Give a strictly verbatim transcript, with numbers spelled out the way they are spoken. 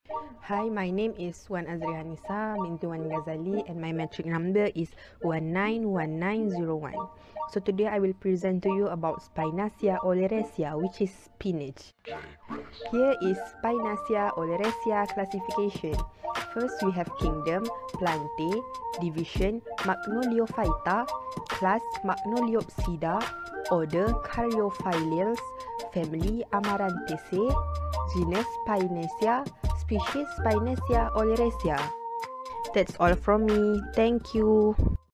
Hi, my name is Wan Azrihanisa binti Wan Ghazali and my metric number is one nine one nine zero one. So today I will present to you about Spinacia oleracea, which is spinach. Here is Spinacia oleracea classification. First we have kingdom, plantae, division, Magnoliophyta, class Magnoliopsida, order Caryophyllales, family Amarantaceae, genus Spinacia, species Spinacia oleracea. That's all from me. Thank you.